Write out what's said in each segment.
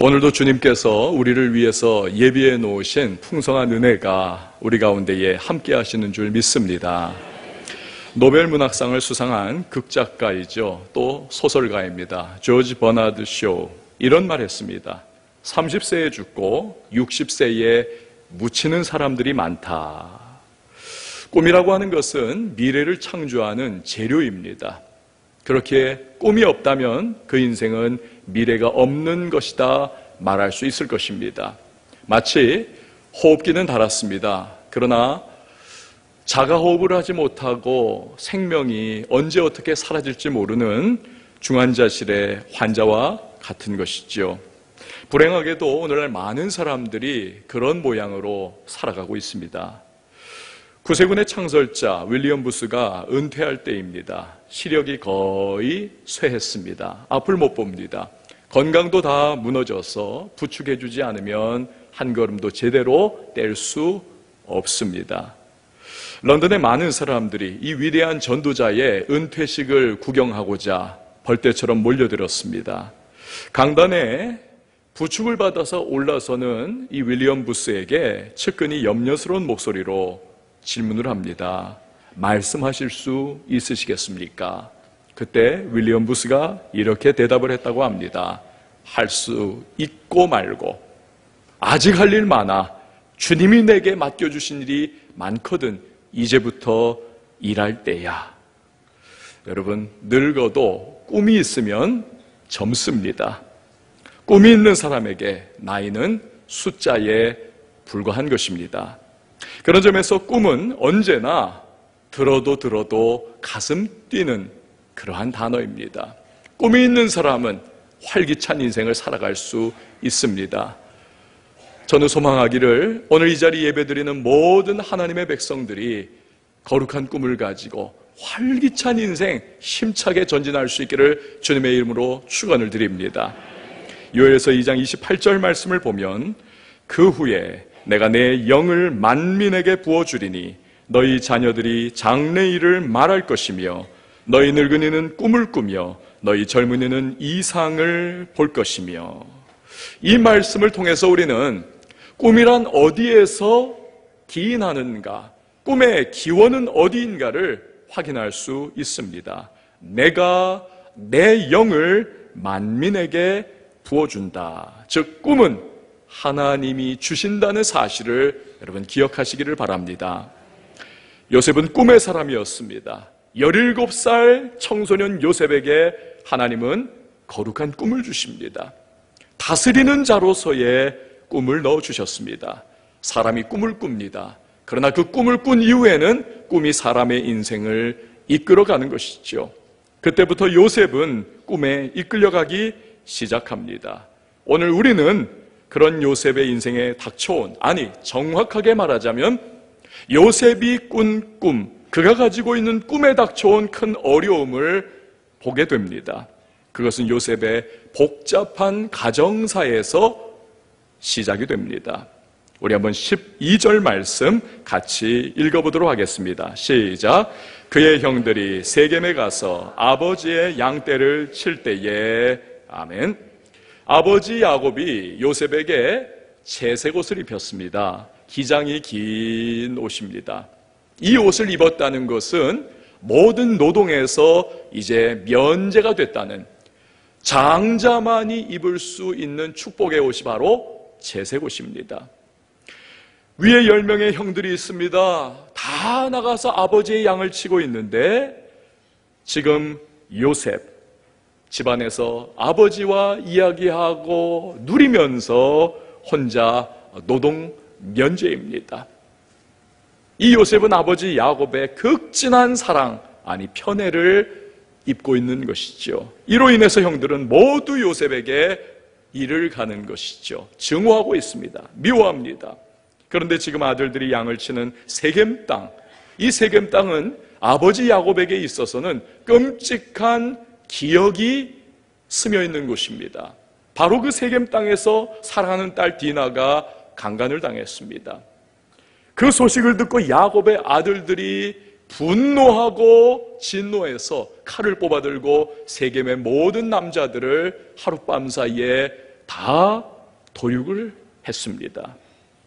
오늘도 주님께서 우리를 위해서 예비해 놓으신 풍성한 은혜가 우리 가운데에 함께 하시는 줄 믿습니다. 노벨 문학상을 수상한 극작가이죠. 또 소설가입니다. 조지 버나드 쇼. 이런 말 했습니다. 30세에 죽고 60세에 묻히는 사람들이 많다. 꿈이라고 하는 것은 미래를 창조하는 재료입니다. 그렇게 꿈이 없다면 그 인생은 미래가 없는 것이다 말할 수 있을 것입니다. 마치 호흡기는 달았습니다. 그러나 자가호흡을 하지 못하고 생명이 언제 어떻게 사라질지 모르는 중환자실의 환자와 같은 것이죠. 불행하게도 오늘날 많은 사람들이 그런 모양으로 살아가고 있습니다. 구세군의 창설자 윌리엄 부스가 은퇴할 때입니다. 시력이 거의 쇠했습니다. 앞을 못 봅니다. 건강도 다 무너져서 부축해주지 않으면 한 걸음도 제대로 뗄 수 없습니다. 런던의 많은 사람들이 이 위대한 전도자의 은퇴식을 구경하고자 벌떼처럼 몰려들었습니다. 강단에 부축을 받아서 올라서는 이 윌리엄 부스에게 측근이 염려스러운 목소리로 질문을 합니다. 말씀하실 수 있으시겠습니까? 그때 윌리엄 부스가 이렇게 대답을 했다고 합니다. 할 수 있고 말고 아직 할 일 많아. 주님이 내게 맡겨주신 일이 많거든. 이제부터 일할 때야. 여러분, 늙어도 꿈이 있으면 젊습니다. 꿈이 있는 사람에게 나이는 숫자에 불과한 것입니다. 그런 점에서 꿈은 언제나 들어도 가슴 뛰는 그러한 단어입니다. 꿈이 있는 사람은 활기찬 인생을 살아갈 수 있습니다. 저는 소망하기를 오늘 이 자리 예배드리는 모든 하나님의 백성들이 거룩한 꿈을 가지고 활기찬 인생 힘차게 전진할 수 있기를 주님의 이름으로 축원을 드립니다. 요엘서 2장 28절 말씀을 보면 그 후에 내가 내 영을 만민에게 부어주리니 너희 자녀들이 장래일을 말할 것이며 너희 늙은이는 꿈을 꾸며 너희 젊은이는 이상을 볼 것이며. 이 말씀을 통해서 우리는 꿈이란 어디에서 기인하는가, 꿈의 기원은 어디인가를 확인할 수 있습니다. 내가 내 영을 만민에게 부어준다. 즉 꿈은 하나님이 주신다는 사실을 여러분 기억하시기를 바랍니다. 요셉은 꿈의 사람이었습니다. 17살 청소년 요셉에게 하나님은 거룩한 꿈을 주십니다. 다스리는 자로서의 꿈을 넣어주셨습니다. 사람이 꿈을 꿉니다. 그러나 그 꿈을 꾼 이후에는 꿈이 사람의 인생을 이끌어가는 것이죠. 그때부터 요셉은 꿈에 이끌려가기 시작합니다. 오늘 우리는 그런 요셉의 인생에 닥쳐온, 아니 정확하게 말하자면 요셉이 꾼 꿈, 그가 가지고 있는 꿈에 닥쳐온 큰 어려움을 보게 됩니다. 그것은 요셉의 복잡한 가정사에서 시작이 됩니다. 우리 한번 12절 말씀 같이 읽어보도록 하겠습니다. 시작. 그의 형들이 세겜에 가서 아버지의 양떼를 칠 때에, 아멘. 아버지 야곱이 요셉에게 채색 옷을 입혔습니다. 기장이 긴 옷입니다. 이 옷을 입었다는 것은 모든 노동에서 이제 면제가 됐다는, 장자만이 입을 수 있는 축복의 옷이 바로 채색 옷입니다. 위에 10명의 형들이 있습니다. 다 나가서 아버지의 양을 치고 있는데 지금 요셉 집안에서 아버지와 이야기하고 누리면서 혼자 노동 면제입니다. 이 요셉은 아버지 야곱의 극진한 사랑, 아니 편애를 입고 있는 것이죠. 이로 인해서 형들은 모두 요셉에게 일을 가는 것이죠. 증오하고 있습니다. 미워합니다. 그런데 지금 아들들이 양을 치는 세겜 땅, 이 세겜 땅은 아버지 야곱에게 있어서는 끔찍한 기억이 스며 있는 곳입니다. 바로 그 세겜 땅에서 사랑하는 딸 디나가 강간을 당했습니다. 그 소식을 듣고 야곱의 아들들이 분노하고 진노해서 칼을 뽑아들고 세겜의 모든 남자들을 하룻밤 사이에 다 도륙을 했습니다.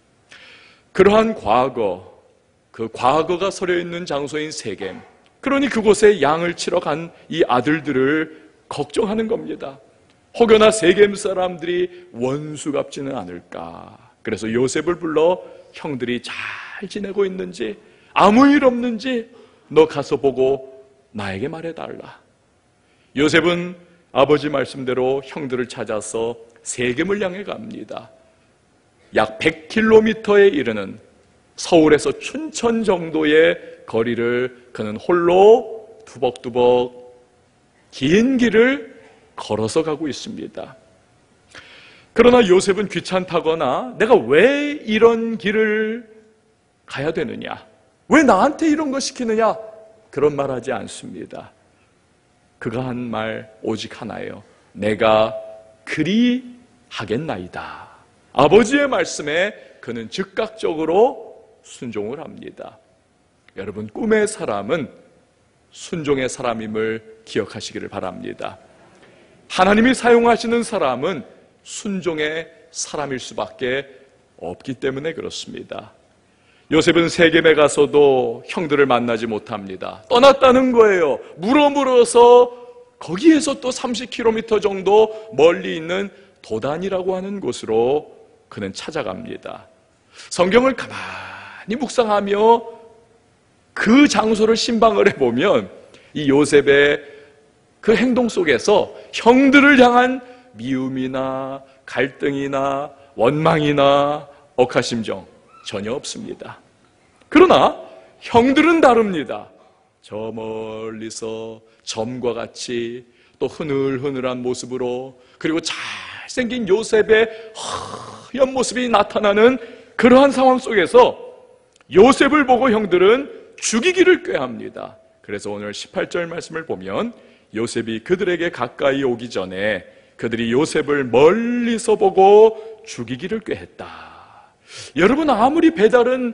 그러한 과거, 그 과거가 서려 있는 장소인 세겜, 그러니 그곳에 양을 치러 간 이 아들들을 걱정하는 겁니다. 혹여나 세겜 사람들이 원수 갚지는 않을까. 그래서 요셉을 불러 형들이 잘 지내고 있는지, 아무 일 없는지 너 가서 보고 나에게 말해달라. 요셉은 아버지 말씀대로 형들을 찾아서 세겜을 향해 갑니다. 약 100km에 이르는 서울에서 춘천 정도의 거리를 그는 홀로 두벅두벅 긴 길을 걸어서 가고 있습니다. 그러나 요셉은 귀찮다거나 내가 왜 이런 길을 가야 되느냐, 왜 나한테 이런 거 시키느냐, 그런 말 하지 않습니다. 그가 한 말 오직 하나예요. 내가 그리 하겠나이다. 아버지의 말씀에 그는 즉각적으로 순종을 합니다. 여러분, 꿈의 사람은 순종의 사람임을 기억하시기를 바랍니다. 하나님이 사용하시는 사람은 순종의 사람일 수밖에 없기 때문에 그렇습니다. 요셉은 세겜에 가서도 형들을 만나지 못합니다. 떠났다는 거예요. 물어서 거기에서 또 30km 정도 멀리 있는 도단이라고 하는 곳으로 그는 찾아갑니다. 성경을 가만히 묵상하며 그 장소를 신방을 해보면 이 요셉의 그 행동 속에서 형들을 향한 미움이나 갈등이나 원망이나 억하심정 전혀 없습니다. 그러나 형들은 다릅니다. 저 멀리서 점과 같이 또 흐늘흐늘한 모습으로, 그리고 잘생긴 요셉의 하얀 모습이 나타나는 그러한 상황 속에서 요셉을 보고 형들은 죽이기를 꾀합니다. 그래서 오늘 18절 말씀을 보면 요셉이 그들에게 가까이 오기 전에 그들이 요셉을 멀리서 보고 죽이기를 꾀했다. 여러분, 아무리 배다른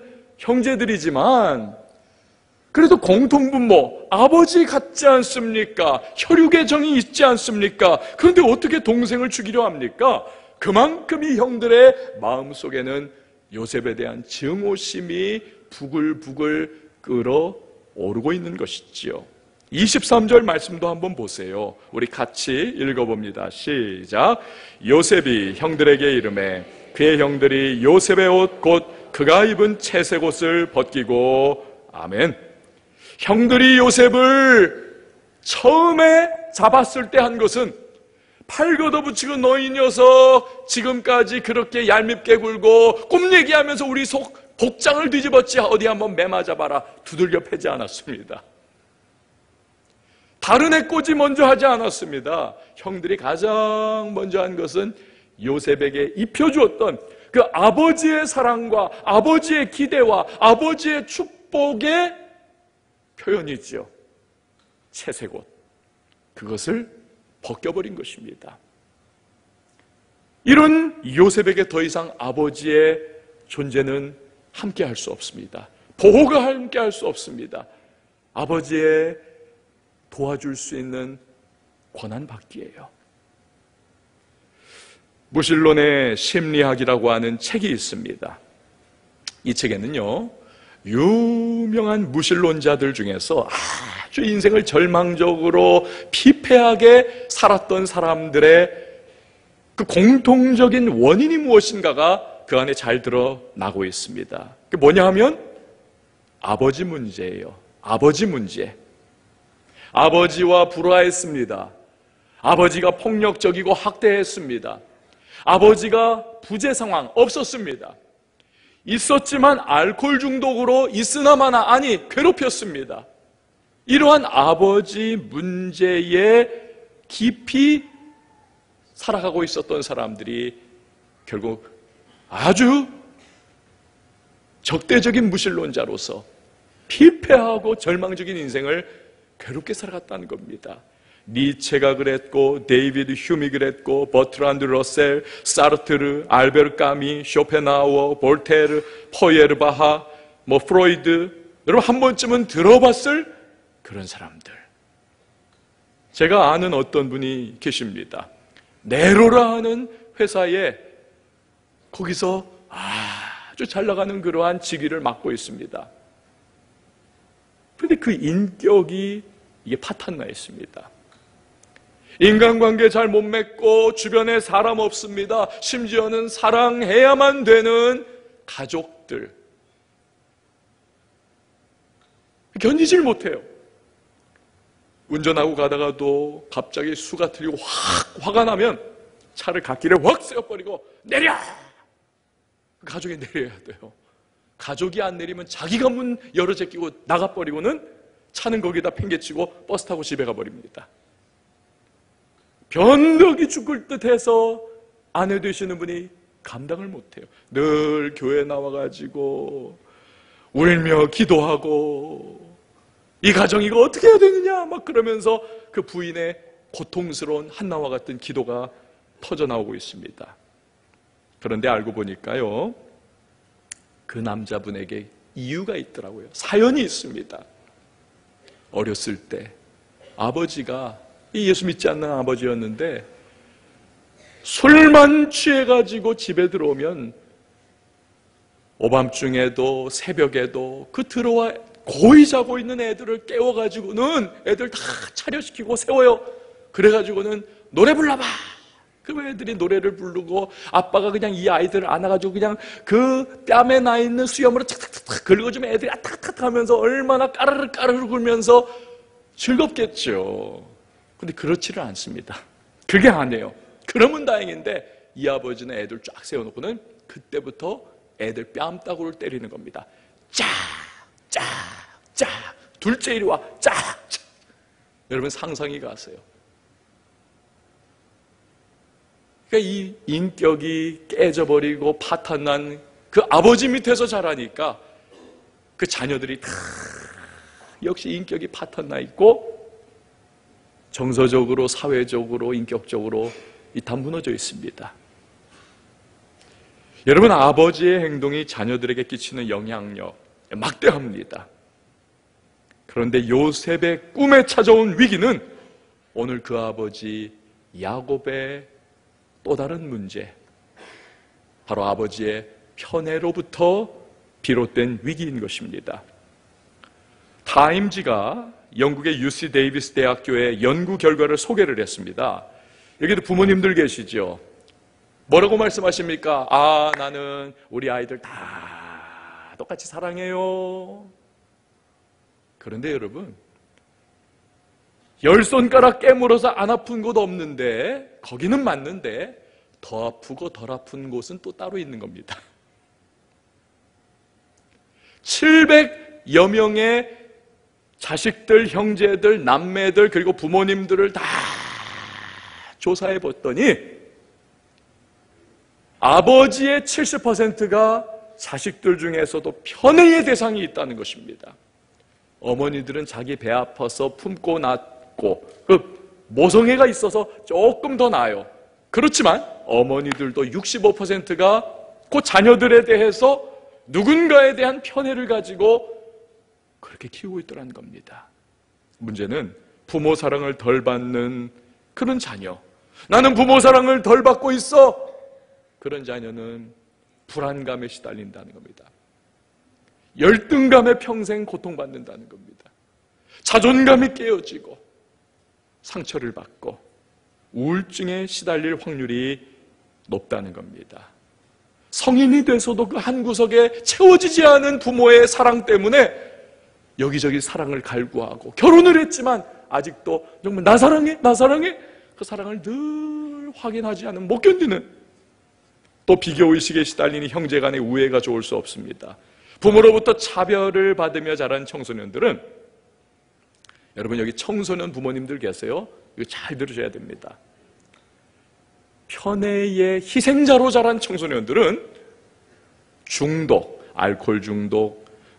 형제들이지만 그래도 공통분모, 아버지 같지 않습니까? 혈육의 정이 있지 않습니까? 그런데 어떻게 동생을 죽이려 합니까? 그만큼 이 형들의 마음속에는 요셉에 대한 증오심이 부글부글 끓어오르고 있는 것이지요. 23절 말씀도 한번 보세요. 우리 같이 읽어봅니다. 시작. 요셉이 형들에게 이르매 그의 형들이 요셉의 옷 곧 그가 입은 채색 옷을 벗기고, 아멘. 형들이 요셉을 처음에 잡았을 때 한 것은 팔 걷어붙이고 너 이 녀석 지금까지 그렇게 얄밉게 굴고 꿈 얘기하면서 우리 속 복장을 뒤집었지 어디 한번 매 맞아봐라 두들겨 패지 않았습니다. 다른 애꼬지 먼저 하지 않았습니다. 형들이 가장 먼저 한 것은 요셉에게 입혀주었던 그 아버지의 사랑과 아버지의 기대와 아버지의 축복의 표현이지요. 채색옷, 그것을 벗겨버린 것입니다. 이런 요셉에게 더 이상 아버지의 존재는 함께할 수 없습니다. 보호가 함께할 수 없습니다. 아버지의 도와줄 수 있는 권한받기예요. 무실론의 심리학이라고 하는 책이 있습니다. 이 책에는요, 유명한 무신론자들 중에서 아주 인생을 절망적으로 피폐하게 살았던 사람들의 그 공통적인 원인이 무엇인가가 그 안에 잘 드러나고 있습니다. 그게 뭐냐 하면 아버지 문제예요. 아버지 문제. 아버지와 불화했습니다. 아버지가 폭력적이고 학대했습니다. 아버지가 부재 상황 없었습니다. 있었지만 알코올 중독으로 있으나마나 아니 괴롭혔습니다. 이러한 아버지 문제에 깊이 살아가고 있었던 사람들이 결국 아주 적대적인 무신론자로서 피폐하고 절망적인 인생을 괴롭게 살아갔다는 겁니다. 니체가 그랬고, 데이비드 휴미 그랬고, 버트란드 러셀, 사르트르, 알베르 까미, 쇼펜하우어, 볼테르, 포예르바하, 프로이드, 여러분 한 번쯤은 들어봤을 그런 사람들. 제가 아는 어떤 분이 계십니다. 네로라 하는 회사에 거기서 아주 잘 나가는 그러한 직위를 맡고 있습니다. 그런데 그 인격이 이게 파탄나 있습니다. 인간관계 잘 못 맺고 주변에 사람 없습니다. 심지어는 사랑해야만 되는 가족들 견디질 못해요. 운전하고 가다가도 갑자기 수가 틀리고 화가 나면 차를 갓길에 확 세워버리고 내려! 가족이 내려야 돼요. 가족이 안 내리면 자기가 문 열어 제끼고 나가버리고는 차는 거기다 팽개치고 버스 타고 집에 가버립니다. 변덕이 죽을 듯해서 아내 되시는 분이 감당을 못해요. 늘 교회 나와가지고 울며 기도하고 이 가정 이거 어떻게 해야 되느냐 막 그러면서 그 부인의 고통스러운 한나와 같은 기도가 터져나오고 있습니다. 그런데 알고 보니까요, 그 남자분에게 이유가 있더라고요. 사연이 있습니다. 어렸을 때 아버지가 예수 믿지 않는 아버지였는데 술만 취해가지고 집에 들어오면 오밤중에도 새벽에도 그 들어와 고이 자고 있는 애들을 깨워가지고는 애들 다 차려시키고 세워요. 그래가지고는 노래 불러봐. 그 애들이 노래를 부르고 아빠가 그냥 이 아이들을 안아가지고 그냥 그 뺨에 나 있는 수염으로 탁탁탁 긁어주면 애들이 아탁탁 하면서 얼마나 까르르 까르르 굴면서 즐겁겠죠. 근데 그렇지를 않습니다. 그게 아니에요. 그러면 다행인데 이 아버지는 애들 쫙 세워놓고는 그때부터 애들 뺨따구를 때리는 겁니다. 짜! 짜! 짜! 둘째 이리 와! 짜! 짜! 여러분 상상이 가세요. 그러니까 이 인격이 깨져버리고 파탄난 그 아버지 밑에서 자라니까 그 자녀들이 다 역시 인격이 파탄나 있고 정서적으로 사회적으로 인격적으로 다 무너져 있습니다. 여러분, 아버지의 행동이 자녀들에게 끼치는 영향력 막대합니다. 그런데 요셉의 꿈에 찾아온 위기는 오늘 그 아버지 야곱의 또 다른 문제, 바로 아버지의 편애로부터 비롯된 위기인 것입니다. 타임지가 영국의 UC 데이비스 대학교의 연구 결과를 소개를 했습니다. 여기도 부모님들 계시죠? 뭐라고 말씀하십니까? 나는 우리 아이들 다 똑같이 사랑해요. 그런데 여러분, 10손가락 깨물어서 안 아픈 곳 없는데 거기는 맞는데 더 아프고 덜 아픈 곳은 또 따로 있는 겁니다. 700여 명의 자식들, 형제들, 남매들 그리고 부모님들을 다 조사해 봤더니 아버지의 70%가 자식들 중에서도 편애의 대상이 있다는 것입니다. 어머니들은 자기 배 아파서 품고 낳고 그 모성애가 있어서 조금 더 나아요. 그렇지만 어머니들도 65%가 그 자녀들에 대해서 누군가에 대한 편애를 가지고 그렇게 키우고 있더라는 겁니다. 문제는 부모 사랑을 덜 받는 그런 자녀, 나는 부모 사랑을 덜 받고 있어, 그런 자녀는 불안감에 시달린다는 겁니다. 열등감에 평생 고통받는다는 겁니다. 자존감이 깨어지고 상처를 받고 우울증에 시달릴 확률이 높다는 겁니다. 성인이 돼서도 그 한 구석에 채워지지 않은 부모의 사랑 때문에 여기저기 사랑을 갈구하고 결혼을 했지만 아직도 정말 나 사랑해? 나 사랑해? 그 사랑을 늘 확인하지 않으면 못 견디는, 또 비교의식에 시달리는 형제간의 우애가 좋을 수 없습니다. 부모로부터 차별을 받으며 자란 청소년들은, 여러분 여기 청소년 부모님들 계세요? 이거 잘 들으셔야 됩니다. 편애의 희생자로 자란 청소년들은 중독, 알코올 중독,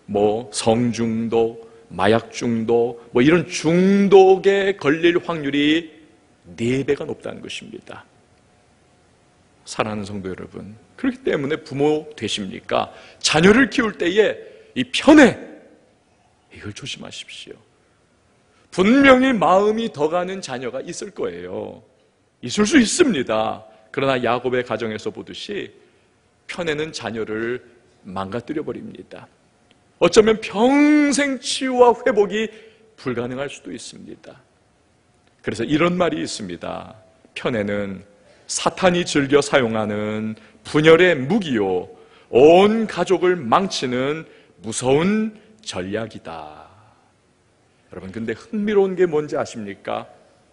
성중독, 마약 중독, 이런 중독에 걸릴 확률이 4배가 높다는 것입니다. 사랑하는 성도 여러분, 그렇기 때문에 부모 되십니까? 자녀를 키울 때에 이 편애, 이걸 조심하십시오. 분명히 마음이 더 가는 자녀가 있을 거예요. 있을 수 있습니다. 그러나 야곱의 가정에서 보듯이 편애는 자녀를 망가뜨려 버립니다. 어쩌면 평생 치유와 회복이 불가능할 수도 있습니다. 그래서 이런 말이 있습니다. 편애는 사탄이 즐겨 사용하는 분열의 무기요, 온 가족을 망치는 무서운 전략이다. 여러분, 근데 흥미로운 게 뭔지 아십니까?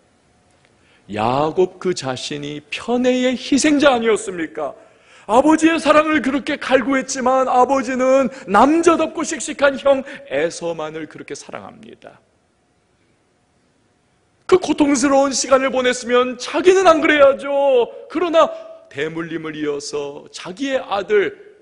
야곱 그 자신이 편애의 희생자 아니었습니까? 아버지의 사랑을 그렇게 갈구했지만 아버지는 남자답고 씩씩한 형 에서만을 그렇게 사랑합니다. 그 고통스러운 시간을 보냈으면 자기는 안 그래야죠. 그러나 대물림을 이어서 자기의 아들,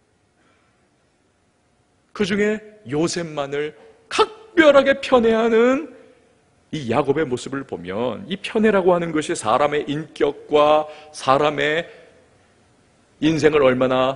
그 중에 요셉만을 각별하게 편애하는 이 야곱의 모습을 보면 이 편애라고 하는 것이 사람의 인격과 사람의 인생을 얼마나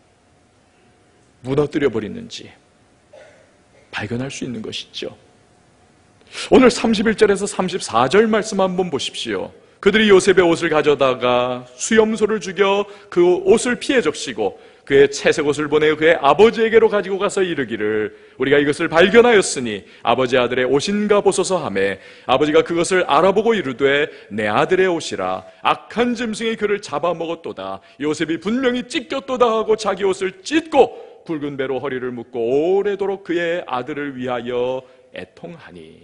무너뜨려 버리는지 발견할 수 있는 것이죠. 오늘 31절에서 34절 말씀 한번 보십시오. 그들이 요셉의 옷을 가져다가 수염소를 죽여 그 옷을 피해 적시고 그의 채색 옷을 보내 그의 아버지에게로 가지고 가서 이르기를 우리가 이것을 발견하였으니 아버지 아들의 옷인가 보소서 하매 아버지가 그것을 알아보고 이르되 내 아들의 옷이라 악한 짐승이 그를 잡아먹었도다. 요셉이 분명히 찢겼도다 하고 자기 옷을 찢고 굵은 배로 허리를 묶고 오래도록 그의 아들을 위하여 애통하니.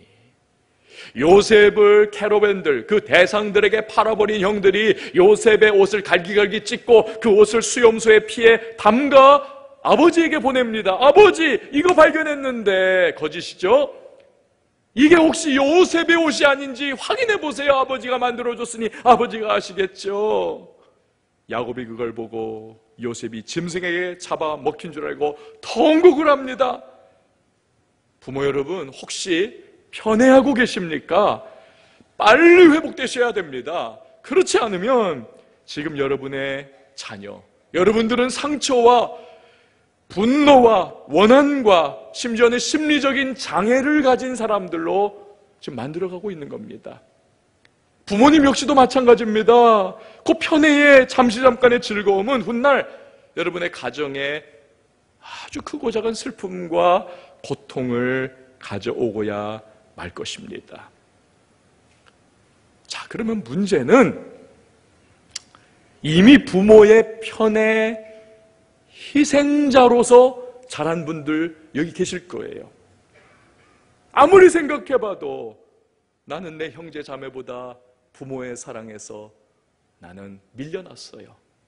요셉을 캐러밴들, 그 대상들에게 팔아버린 형들이 요셉의 옷을 갈기갈기 찢고 그 옷을 수염소에 피해 담가 아버지에게 보냅니다. 아버지, 이거 발견했는데 거짓이죠? 이게 혹시 요셉의 옷이 아닌지 확인해 보세요. 아버지가 만들어줬으니 아버지가 아시겠죠? 야곱이 그걸 보고 요셉이 짐승에게 잡아먹힌 줄 알고 통곡을 합니다. 부모 여러분, 혹시 편애하고 계십니까? 빨리 회복되셔야 됩니다. 그렇지 않으면 지금 여러분의 자녀, 여러분들은 상처와 분노와 원한과 심지어는 심리적인 장애를 가진 사람들로 지금 만들어가고 있는 겁니다. 부모님 역시도 마찬가지입니다. 그 편애의 잠깐의 즐거움은 훗날 여러분의 가정에 아주 크고 작은 슬픔과 고통을 가져오고야 말 것입니다. 자, 그러면 문제는 이미 부모의 편애 희생자로서 자란 분들 여기 계실 거예요. 아무리 생각해봐도 나는 내 형제 자매보다 부모의 사랑에서 나는 밀려났어요.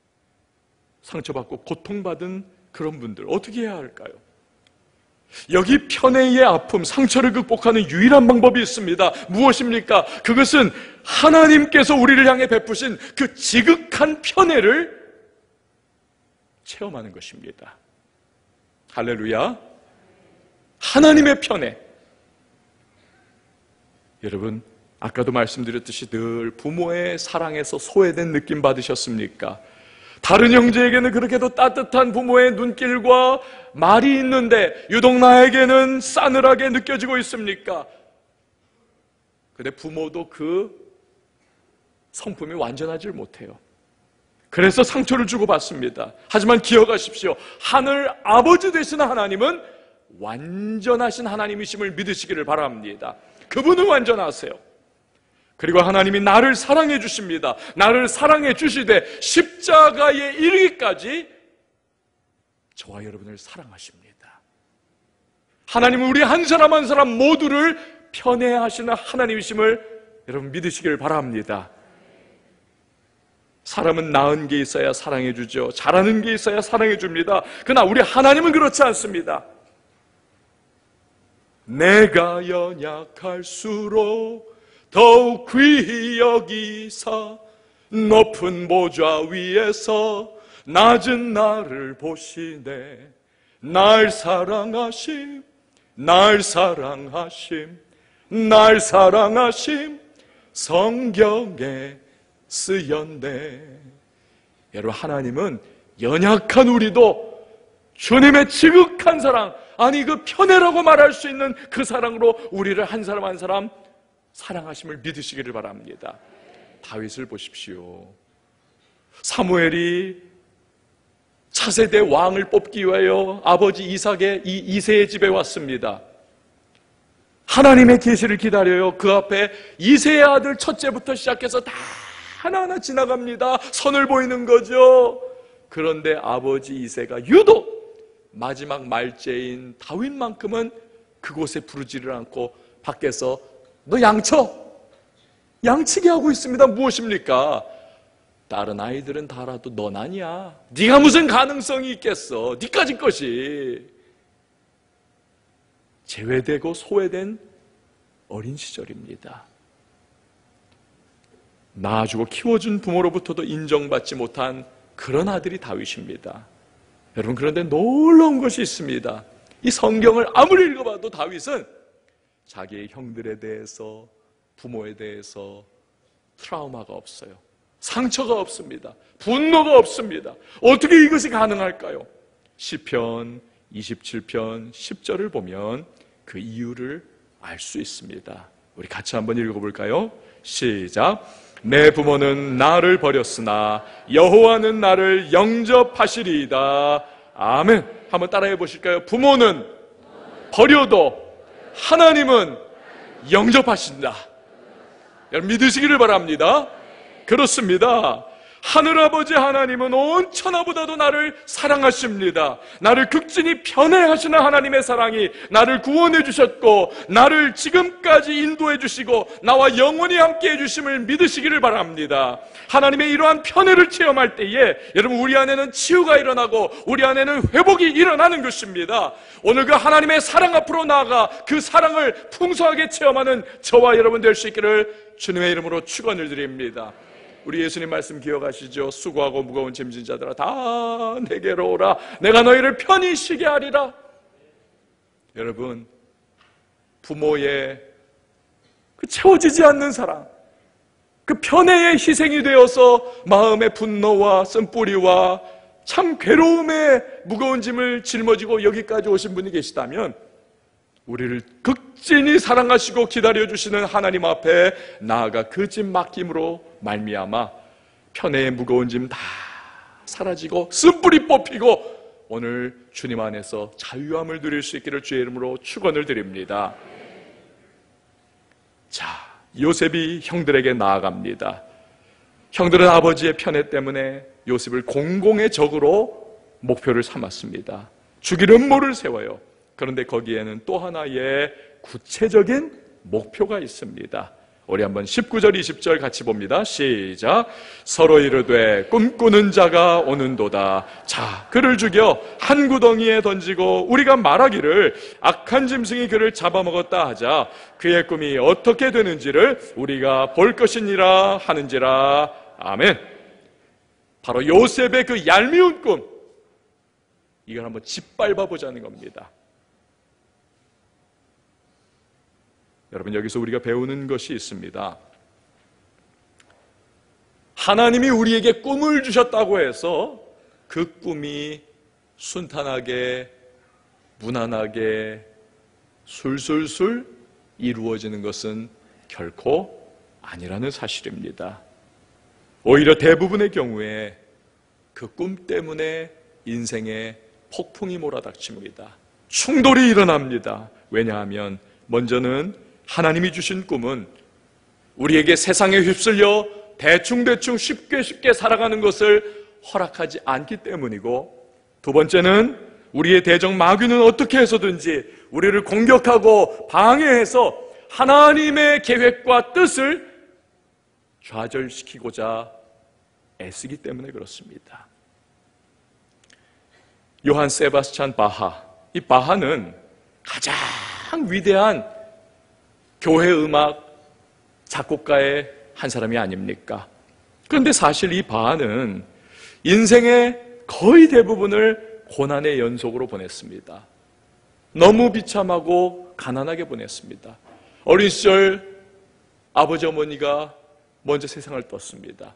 상처받고 고통받은 그런 분들 어떻게 해야 할까요? 여기 편애의 아픔, 상처를 극복하는 유일한 방법이 있습니다. 무엇입니까? 그것은 하나님께서 우리를 향해 베푸신 그 지극한 편애를 체험하는 것입니다. 할렐루야. 하나님의 편애. 여러분, 아까도 말씀드렸듯이 늘 부모의 사랑에서 소외된 느낌 받으셨습니까? 다른 형제에게는 그렇게도 따뜻한 부모의 눈길과 말이 있는데 유독 나에게는 싸늘하게 느껴지고 있습니까? 근데 부모도 그 성품이 완전하지 못해요. 그래서 상처를 주고받습니다. 하지만 기억하십시오. 하늘 아버지 되시는 하나님은 완전하신 하나님이심을 믿으시기를 바랍니다. 그분은 완전하세요. 그리고 하나님이 나를 사랑해 주십니다. 나를 사랑해 주시되 십자가에 이르기까지 저와 여러분을 사랑하십니다. 하나님은 우리 한 사람 한 사람 모두를 편애하시는 하나님이심을 여러분 믿으시길 바랍니다. 사람은 나은 게 있어야 사랑해 주죠. 잘하는 게 있어야 사랑해 줍니다. 그러나 우리 하나님은 그렇지 않습니다. 내가 연약할수록 더욱 귀히 여기사 높은 보좌 위에서 낮은 나를 보시네. 날 사랑하심, 날 사랑하심, 날 사랑하심 성경에 쓰였네. 여러분, 하나님은 연약한 우리도 주님의 지극한 사랑, 아니 그 편애라고 말할 수 있는 그 사랑으로 우리를 한 사람 한 사람 사랑하심을 믿으시기를 바랍니다. 다윗을 보십시오. 사무엘이 차세대 왕을 뽑기 위하여 아버지 이삭의 이 이새의 집에 왔습니다. 하나님의 계시를 기다려요. 그 앞에 이새의 아들 첫째부터 시작해서 다 하나하나 지나갑니다. 선을 보이는 거죠. 그런데 아버지 이새가 유독 마지막 말째인 다윗만큼은 그곳에 부르지를 않고 밖에서 너 양치게 하고 있습니다. 무엇입니까? 다른 아이들은 다 알아도 넌 아니야. 네가 무슨 가능성이 있겠어. 네까지 것이. 제외되고 소외된 어린 시절입니다. 낳아주고 키워준 부모로부터도 인정받지 못한 그런 아들이 다윗입니다. 여러분, 그런데 놀라운 것이 있습니다. 이 성경을 아무리 읽어봐도 다윗은 자기의 형들에 대해서, 부모에 대해서 트라우마가 없어요. 상처가 없습니다. 분노가 없습니다. 어떻게 이것이 가능할까요? 시편 27편 10절을 보면 그 이유를 알 수 있습니다. 우리 같이 한번 읽어볼까요? 시작. 내 부모는 나를 버렸으나 여호와는 나를 영접하시리이다. 아멘. 한번 따라해 보실까요? 부모는 버려도 하나님은 영접하신다. 여러분, 믿으시기를 바랍니다. 그렇습니다. 하늘아버지 하나님은 온 천하보다도 나를 사랑하십니다. 나를 극진히 편애하시는 하나님의 사랑이 나를 구원해 주셨고 나를 지금까지 인도해 주시고 나와 영원히 함께 해주심을 믿으시기를 바랍니다. 하나님의 이러한 편애를 체험할 때에 여러분, 우리 안에는 치유가 일어나고 우리 안에는 회복이 일어나는 것입니다. 오늘 그 하나님의 사랑 앞으로 나아가 그 사랑을 풍성하게 체험하는 저와 여러분 될 수 있기를 주님의 이름으로 축원을 드립니다. 우리 예수님 말씀 기억하시죠? 수고하고 무거운 짐진 자들아 다 내게로 오라. 내가 너희를 편히 쉬게 하리라. 여러분, 부모의 그 채워지지 않는 사랑, 그 편애의 희생이 되어서 마음의 분노와 쓴뿌리와 참 괴로움의 무거운 짐을 짊어지고 여기까지 오신 분이 계시다면 우리를 극진히 사랑하시고 기다려주시는 하나님 앞에 나아가 그 짐 맡김으로 말미암아 편애의 무거운 짐 다 사라지고 쓴뿌리 뽑히고 오늘 주님 안에서 자유함을 누릴 수 있기를 주의 이름으로 축원을 드립니다. 자, 요셉이 형들에게 나아갑니다. 형들은 아버지의 편애 때문에 요셉을 공공의 적으로 목표를 삼았습니다. 죽일 음모를 세워요. 그런데 거기에는 또 하나의 구체적인 목표가 있습니다. 우리 한번 19절 20절 같이 봅니다. 시작. 서로 이르되 꿈꾸는 자가 오는도다. 자, 그를 죽여 한 구덩이에 던지고 우리가 말하기를 악한 짐승이 그를 잡아먹었다 하자. 그의 꿈이 어떻게 되는지를 우리가 볼 것이니라 하는지라. 아멘. 바로 요셉의 그 얄미운 꿈, 이걸 한번 짓밟아 보자는 겁니다. 여러분, 여기서 우리가 배우는 것이 있습니다. 하나님이 우리에게 꿈을 주셨다고 해서 그 꿈이 순탄하게, 무난하게, 술술술 이루어지는 것은 결코 아니라는 사실입니다. 오히려 대부분의 경우에 그 꿈 때문에 인생에 폭풍이 몰아닥칩니다. 충돌이 일어납니다. 왜냐하면 먼저는 하나님이 주신 꿈은 우리에게 세상에 휩쓸려 대충 쉽게 살아가는 것을 허락하지 않기 때문이고, 두 번째는 우리의 대적 마귀는 어떻게 해서든지 우리를 공격하고 방해해서 하나님의 계획과 뜻을 좌절시키고자 애쓰기 때문에 그렇습니다. 요한 세바스찬 바하, 이 바하는 가장 위대한 교회 음악 작곡가의 한 사람이 아닙니까? 그런데 사실 이 바하는 인생의 거의 대부분을 고난의 연속으로 보냈습니다. 너무 비참하고 가난하게 보냈습니다. 어린 시절 아버지 어머니가 먼저 세상을 떴습니다.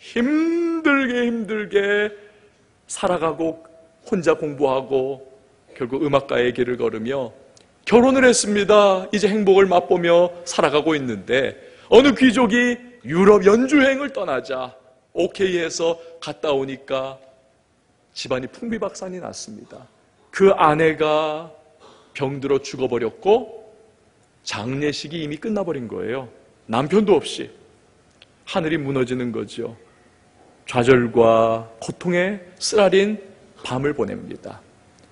힘들게 살아가고 혼자 공부하고 결국 음악가의 길을 걸으며 결혼을 했습니다. 이제 행복을 맛보며 살아가고 있는데 어느 귀족이 유럽 연주여행을 떠나자 오케이해서 갔다 오니까 집안이 풍비박산이 났습니다. 그 아내가 병들어 죽어버렸고 장례식이 이미 끝나버린 거예요. 남편도 없이. 하늘이 무너지는 거죠. 좌절과 고통에 쓰라린 밤을 보냅니다.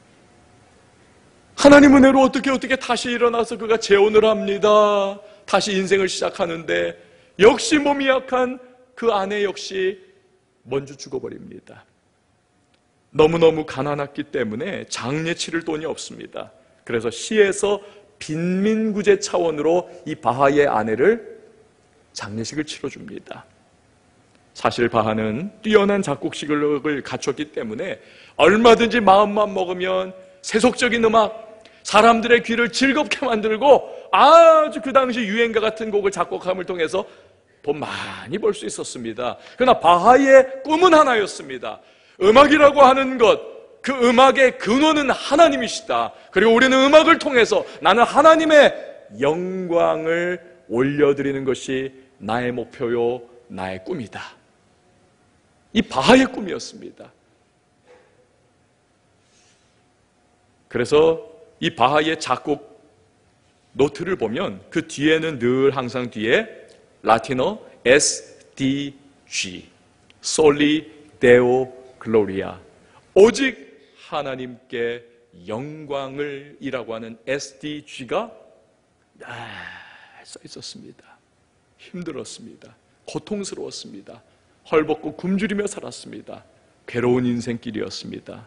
하나님 은혜로 어떻게 다시 일어나서 그가 재혼을 합니다. 다시 인생을 시작하는데 역시 몸이 약한 그 아내 역시 먼저 죽어버립니다. 너무너무 가난했기 때문에 장례 치를 돈이 없습니다. 그래서 시에서 빈민구제 차원으로 이 바하의 아내를 장례식을 치러줍니다. 사실 바하는 뛰어난 작곡 실력을 갖췄기 때문에 얼마든지 마음만 먹으면 세속적인 음악, 사람들의 귀를 즐겁게 만들고 아주 그 당시 유행가 같은 곡을 작곡함을 통해서 돈 많이 벌 수 있었습니다. 그러나 바하의 꿈은 하나였습니다. 음악이라고 하는 것, 그 음악의 근원은 하나님이시다. 그리고 우리는 음악을 통해서 나는 하나님의 영광을 올려드리는 것이 나의 목표요, 나의 꿈이다. 이 바하의 꿈이었습니다. 그래서 이 바하의 작곡 노트를 보면 그 뒤에는 늘 항상 뒤에 라틴어 SDG, Soli Deo Gloria, 오직 하나님께 영광을 이라고 하는 SDG가 써 있었습니다. 힘들었습니다. 고통스러웠습니다. 헐벗고 굶주리며 살았습니다. 괴로운 인생길이었습니다.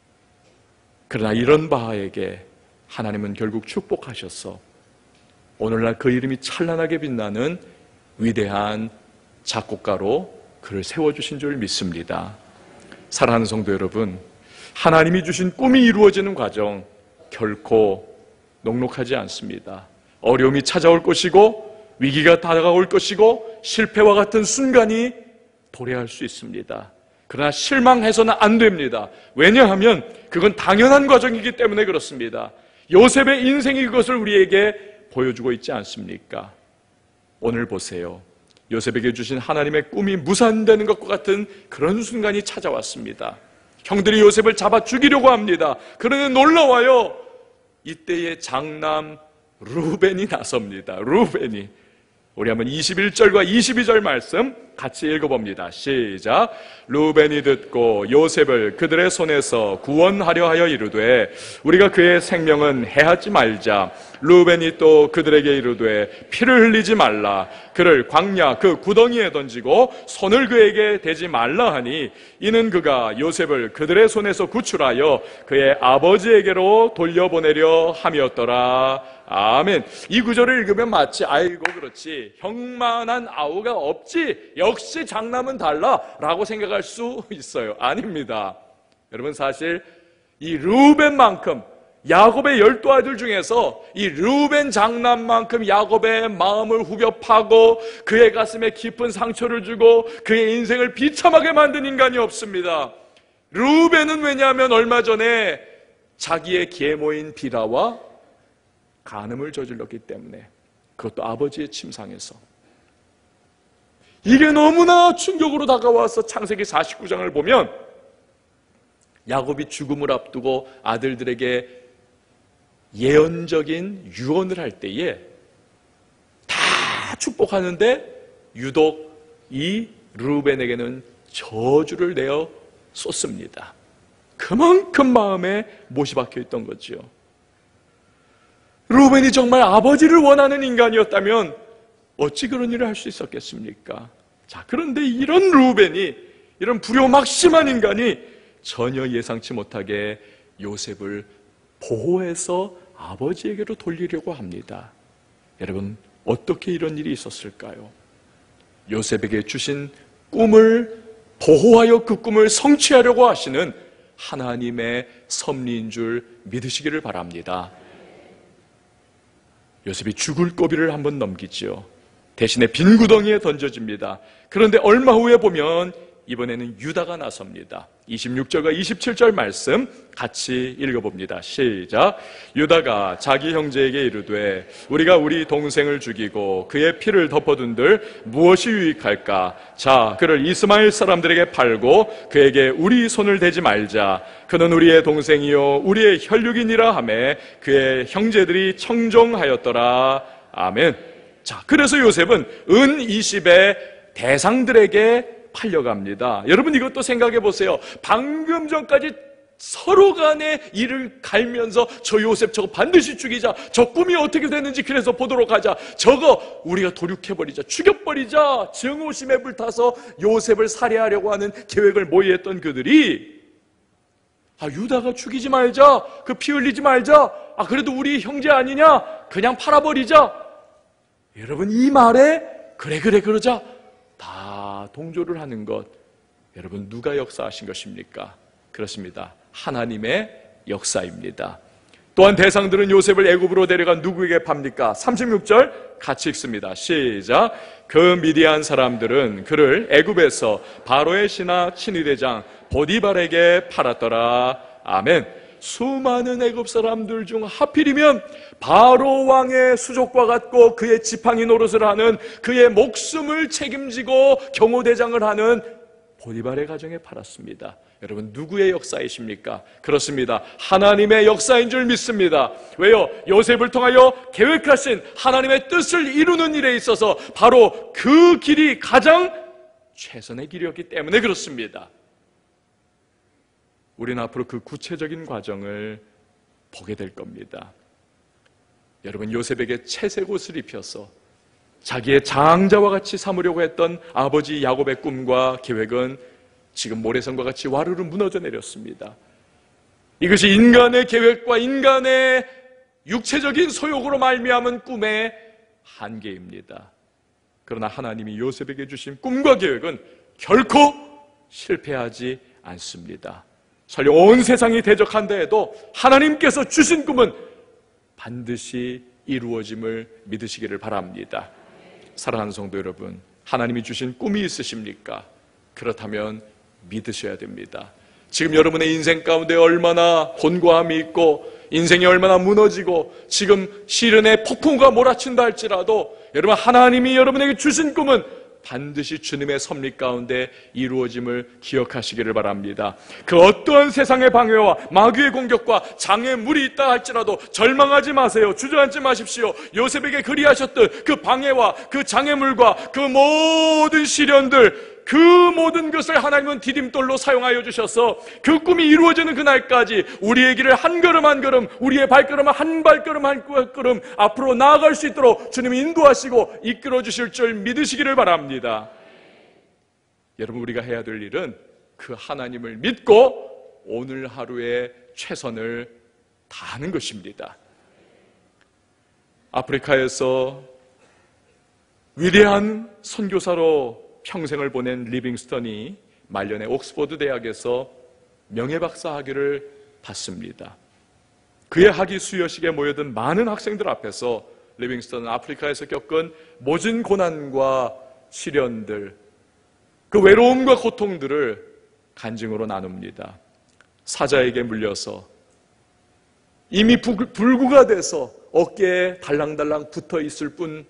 그러나 이런 바하에게 하나님은 결국 축복하셔서 오늘날 그 이름이 찬란하게 빛나는 위대한 작곡가로 그를 세워주신 줄 믿습니다. 사랑하는 성도 여러분, 하나님이 주신 꿈이 이루어지는 과정 결코 녹록하지 않습니다. 어려움이 찾아올 것이고 위기가 다가올 것이고 실패와 같은 순간이 도래할 수 있습니다. 그러나 실망해서는 안 됩니다. 왜냐하면 그건 당연한 과정이기 때문에 그렇습니다. 요셉의 인생이 그것을 우리에게 보여주고 있지 않습니까? 오늘 보세요. 요셉에게 주신 하나님의 꿈이 무산되는 것과 같은 그런 순간이 찾아왔습니다. 형들이 요셉을 잡아 죽이려고 합니다. 그러나 놀라워요. 이때의 장남 루벤이 나섭니다. 루벤이. 우리 한번 21절과 22절 말씀 같이 읽어봅니다. 시작. 루벤이 듣고 요셉을 그들의 손에서 구원하려 하여 이르되 우리가 그의 생명은 해하지 말자. 루벤이 또 그들에게 이르되 피를 흘리지 말라. 그를 광야 그 구덩이에 던지고 손을 그에게 대지 말라 하니 이는 그가 요셉을 그들의 손에서 구출하여 그의 아버지에게로 돌려보내려 함이었더라. 아멘. 이 구절을 읽으면 마치 아이고 그렇지 형만한 아우가 없지 역시 장남은 달라 라고 생각할 수 있어요. 아닙니다. 여러분 사실 이 루벤만큼 야곱의 12아들 중에서 이 루벤 장남만큼 야곱의 마음을 후벼 파고 그의 가슴에 깊은 상처를 주고 그의 인생을 비참하게 만든 인간이 없습니다. 루벤은 왜냐하면 얼마 전에 자기의 계모인 비라와 간음을 저질렀기 때문에, 그것도 아버지의 침상에서. 이게 너무나 충격으로 다가와서 창세기 49장을 보면 야곱이 죽음을 앞두고 아들들에게 예언적인 유언을 할 때에 다 축복하는데 유독 이 루벤에게는 저주를 내어 쏟습니다. 그만큼 마음에 못이 박혀 있던 거죠. 루벤이 정말 아버지를 원하는 인간이었다면 어찌 그런 일을 할 수 있었겠습니까? 자, 그런데 이런 루벤이, 이런 불효막심한 인간이 전혀 예상치 못하게 요셉을 보호해서 아버지에게로 돌리려고 합니다. 여러분, 어떻게 이런 일이 있었을까요? 요셉에게 주신 꿈을 보호하여 그 꿈을 성취하려고 하시는 하나님의 섭리인 줄 믿으시기를 바랍니다. 요셉이 죽을 고비를 한번 넘기지요. 대신에 빈 구덩이에 던져집니다. 그런데 얼마 후에 보면 이번에는 유다가 나섭니다. 26절과 27절 말씀 같이 읽어봅니다. 시작. 유다가 자기 형제에게 이르되 우리가 우리 동생을 죽이고 그의 피를 덮어둔들 무엇이 유익할까? 자, 그를 이스마엘 사람들에게 팔고 그에게 우리 손을 대지 말자. 그는 우리의 동생이요 우리의 혈육이니라 하매 그의 형제들이 청종하였더라. 아멘. 자, 그래서 요셉은 은 20의 대상들에게 팔려갑니다. 여러분 이것도 생각해 보세요. 방금 전까지 서로 간에 이를 갈면서 저 요셉 저거 반드시 죽이자, 저 꿈이 어떻게 됐는지 그래서 보도록 하자, 저거 우리가 도륙해버리자, 죽여버리자, 증오심에 불타서 요셉을 살해하려고 하는 계획을 모의했던 그들이 유다가 죽이지 말자, 그 피 흘리지 말자, 그래도 우리 형제 아니냐, 그냥 팔아버리자. 여러분 이 말에 그래 그러자 다 동조를 하는 것, 여러분 누가 역사하신 것입니까? 그렇습니다. 하나님의 역사입니다. 또한 대상들은 요셉을 애굽으로 데려간 누구에게 팝니까? 36절 같이 읽습니다. 시작. 그 미디안 사람들은 그를 애굽에서 바로의 신하 친위대장 보디발에게 팔았더라. 아멘. 수많은 애굽 사람들 중 하필이면 바로 왕의 수족과 같고 그의 지팡이 노릇을 하는, 그의 목숨을 책임지고 경호대장을 하는 보디발의 가정에 팔았습니다. 여러분 누구의 역사이십니까? 그렇습니다. 하나님의 역사인 줄 믿습니다. 왜요? 요셉을 통하여 계획하신 하나님의 뜻을 이루는 일에 있어서 바로 그 길이 가장 최선의 길이었기 때문에 그렇습니다. 우리는 앞으로 그 구체적인 과정을 보게 될 겁니다. 여러분 요셉에게 채색 옷을 입혀서 자기의 장자와 같이 삼으려고 했던 아버지 야곱의 꿈과 계획은 지금 모래성과 같이 와르르 무너져 내렸습니다. 이것이 인간의 계획과 인간의 육체적인 소욕으로 말미암은 꿈의 한계입니다. 그러나 하나님이 요셉에게 주신 꿈과 계획은 결코 실패하지 않습니다. 설령 온 세상이 대적한다 해도 하나님께서 주신 꿈은 반드시 이루어짐을 믿으시기를 바랍니다. 사랑하는 성도 여러분, 하나님이 주신 꿈이 있으십니까? 그렇다면 믿으셔야 됩니다. 지금 여러분의 인생 가운데 얼마나 곤고함이 있고 인생이 얼마나 무너지고 지금 시련의 폭풍과 몰아친다 할지라도 여러분 하나님이 여러분에게 주신 꿈은 반드시 주님의 섭리 가운데 이루어짐을 기억하시기를 바랍니다. 그 어떠한 세상의 방해와 마귀의 공격과 장애물이 있다 할지라도 절망하지 마세요. 주저앉지 마십시오. 요셉에게 그리하셨던 그 방해와 그 장애물과 그 모든 시련들, 그 모든 것을 하나님은 디딤돌로 사용하여 주셔서 그 꿈이 이루어지는 그날까지 우리의 길을 한 걸음 한 걸음, 우리의 발걸음을 한 발걸음 한 발걸음 앞으로 나아갈 수 있도록 주님이 인도하시고 이끌어 주실 줄 믿으시기를 바랍니다. 여러분 우리가 해야 될 일은 그 하나님을 믿고 오늘 하루의 최선을 다하는 것입니다. 아프리카에서 위대한 선교사로 평생을 보낸 리빙스턴이 말년에 옥스퍼드 대학에서 명예박사 학위를 받습니다. 그의 학위 수여식에 모여든 많은 학생들 앞에서 리빙스턴은 아프리카에서 겪은 모진 고난과 시련들, 그 외로움과 고통들을 간증으로 나눕니다. 사자에게 물려서 이미 불구가 돼서 어깨에 달랑달랑 붙어 있을 뿐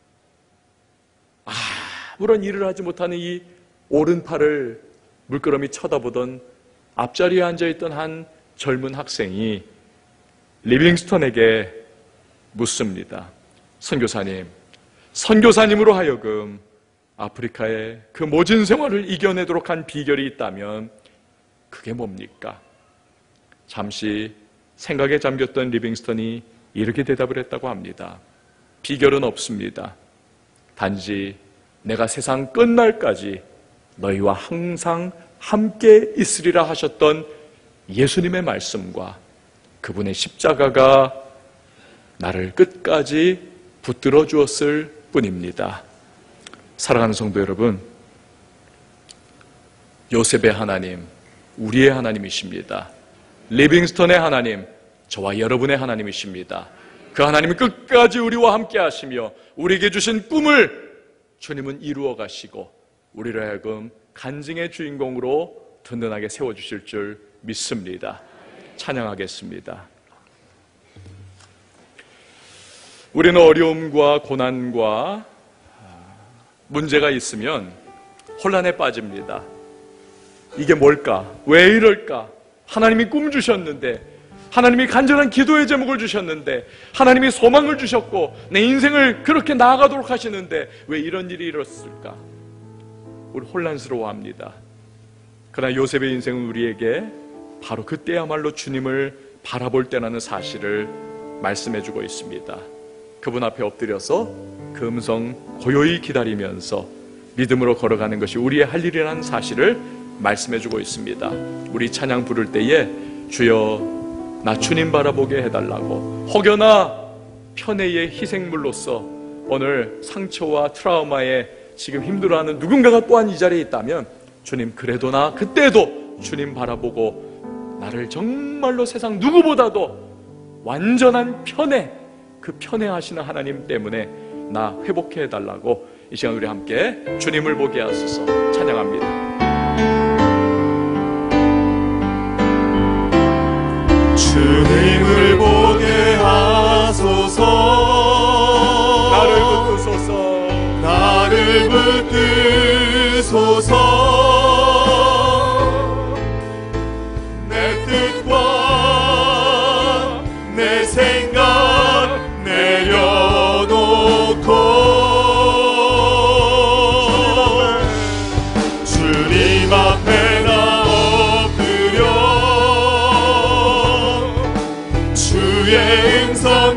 아무런 일을 하지 못하는 이 오른팔을 물끄러미 쳐다보던 앞자리에 앉아있던 한 젊은 학생이 리빙스턴에게 묻습니다. 선교사님으로 하여금 아프리카의 그 모진 생활을 이겨내도록 한 비결이 있다면 그게 뭡니까? 잠시 생각에 잠겼던 리빙스턴이 이렇게 대답을 했다고 합니다. 비결은 없습니다. 단지 내가 세상 끝날까지 너희와 항상 함께 있으리라 하셨던 예수님의 말씀과 그분의 십자가가 나를 끝까지 붙들어 주었을 뿐입니다. 사랑하는 성도 여러분, 요셉의 하나님, 우리의 하나님이십니다. 리빙스턴의 하나님, 저와 여러분의 하나님이십니다. 그 하나님이 끝까지 우리와 함께 하시며 우리에게 주신 꿈을 주님은 이루어 가시고 우리로 하여금 간증의 주인공으로 든든하게 세워주실 줄 믿습니다. 찬양하겠습니다. 우리는 어려움과 고난과 문제가 있으면 혼란에 빠집니다. 이게 뭘까? 왜 이럴까? 하나님이 꿈 주셨는데, 하나님이 간절한 기도의 제목을 주셨는데, 하나님이 소망을 주셨고 내 인생을 그렇게 나아가도록 하시는데 왜 이런 일이 일었을까? 우리 혼란스러워합니다. 그러나 요셉의 인생은 우리에게 바로 그때야말로 주님을 바라볼 때라는 사실을 말씀해주고 있습니다. 그분 앞에 엎드려서 그 음성 고요히 기다리면서 믿음으로 걸어가는 것이 우리의 할 일이라는 사실을 말씀해주고 있습니다. 우리 찬양 부를 때에 주여 나 주님 바라보게 해달라고, 혹여나 편애의 희생물로서 오늘 상처와 트라우마에 지금 힘들어하는 누군가가 또한 이 자리에 있다면, 주님 그래도 나 그때도 주님 바라보고 나를 정말로 세상 누구보다도 완전한 편애, 그 편애하시는 하나님 때문에 나 회복해 해달라고 이 시간 우리 함께 주님을 보게 하소서 찬양합니다. 주님을 보게 하소서. 나를 붙드소서. 나를 붙드소서. 내 뜻과 내 생각 내려놓고 주님 앞에 나 엎드려 주의 음성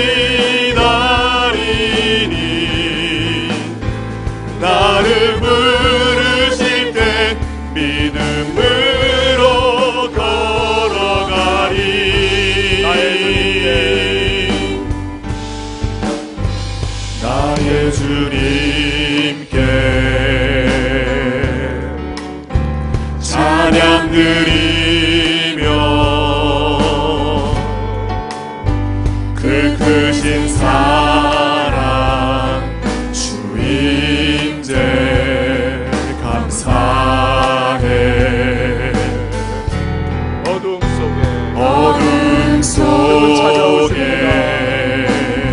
기다리니, 나를 부르실 때 믿음으로 걸어가리. 나의 주님께 찬양 드리며 그 크신 사랑 주 인재 감사해. 어둠 속에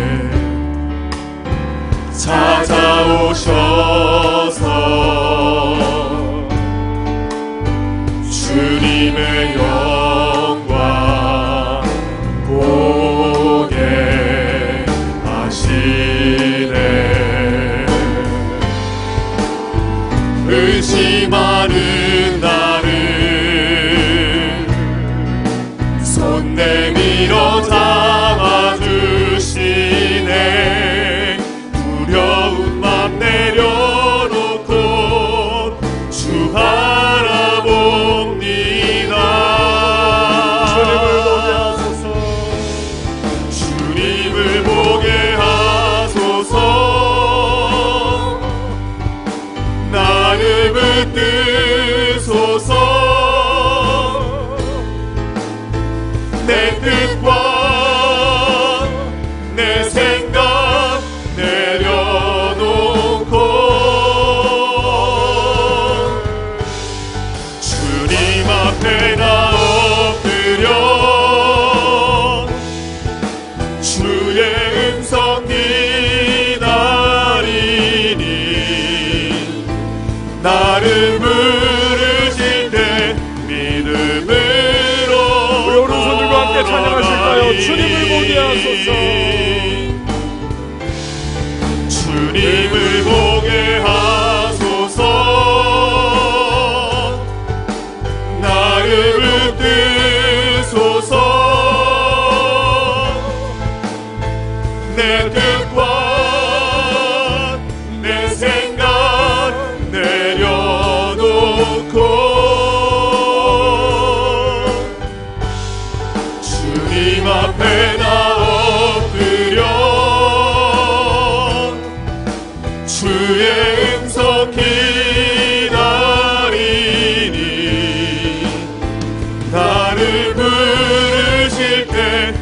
찾아오셔서 주님의 영광 보게 하시네. 의심하는 나를 손 내밀어 잡아주시네. 두려운 맘 내려놓고 주 바라봅니다. 주님을 보게 하소서. 나를 붙드소서. 내 뜻과 내 생각 내려놓고 주님 앞에 나 엎드려 주의 음성 기다리니, 나를 부르실 때 믿음으로 우리 오른손들과 함께 찬양하실까요? 주님을 보게 하소서. 주님을 보게 하소서. 나를 붙드소서. 내 뜻과 내 생각 내려놓고 주님 앞에 나 엎드려 주의 음성 기다리니, 나를 부르실 때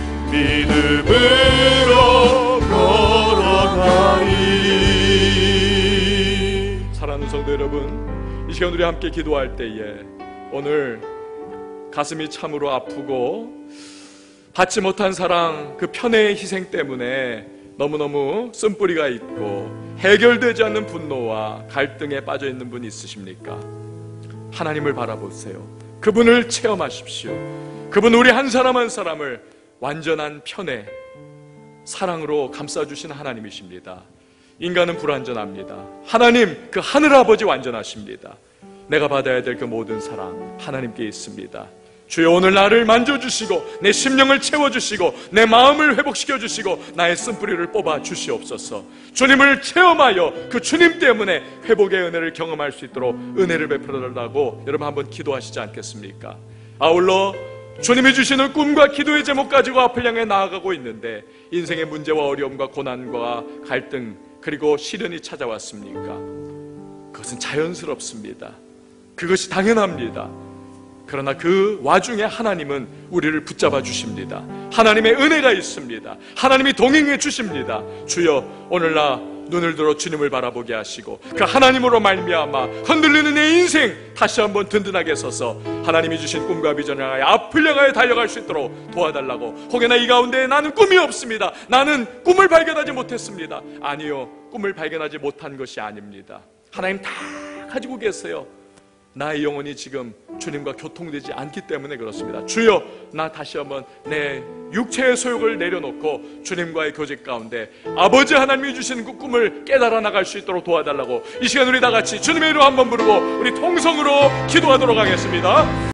믿음으로 걸어가리. 사랑하는 성도 여러분, 이 시간 우리 함께 기도할 때에 오늘 가슴이 참으로 아프고 받지 못한 사랑, 그 편애의 희생 때문에 너무너무 쓴뿌리가 있고 해결되지 않는 분노와 갈등에 빠져 있는 분이 있으십니까? 하나님을 바라보세요. 그분을 체험하십시오. 그분 우리 한 사람 한 사람을 완전한 편애, 사랑으로 감싸주신 하나님이십니다. 인간은 불완전합니다. 하나님, 그 하늘아버지 완전하십니다. 내가 받아야 될 그 모든 사랑 하나님께 있습니다. 주여, 오늘 나를 만져주시고 내 심령을 채워주시고 내 마음을 회복시켜주시고 나의 쓴뿌리를 뽑아 주시옵소서. 주님을 체험하여 그 주님 때문에 회복의 은혜를 경험할 수 있도록 은혜를 베풀어달라고 여러분 한번 기도하시지 않겠습니까? 아울러 주님이 주시는 꿈과 기도의 제목 가지고 앞을 향해 나아가고 있는데 인생의 문제와 어려움과 고난과 갈등 그리고 시련이 찾아왔습니까? 그것은 자연스럽습니다. 그것이 당연합니다. 그러나 그 와중에 하나님은 우리를 붙잡아 주십니다. 하나님의 은혜가 있습니다. 하나님이 동행해 주십니다. 주여, 오늘 나 눈을 들어 주님을 바라보게 하시고 그 하나님으로 말미암아 흔들리는 내 인생 다시 한번 든든하게 서서 하나님이 주신 꿈과 비전을 향하여 앞을 향하여 달려갈 수 있도록 도와달라고. 혹여나 이 가운데 나는 꿈이 없습니다. 나는 꿈을 발견하지 못했습니다. 아니요, 꿈을 발견하지 못한 것이 아닙니다. 하나님 다 가지고 계세요. 나의 영혼이 지금 주님과 교통되지 않기 때문에 그렇습니다. 주여, 나 다시 한번 내 육체의 소욕을 내려놓고 주님과의 교제 가운데 아버지 하나님이 주시는 그 꿈을 깨달아 나갈 수 있도록 도와달라고 이 시간 우리 다 같이 주님의 이름 한번 부르고 우리 통성으로 기도하도록 하겠습니다.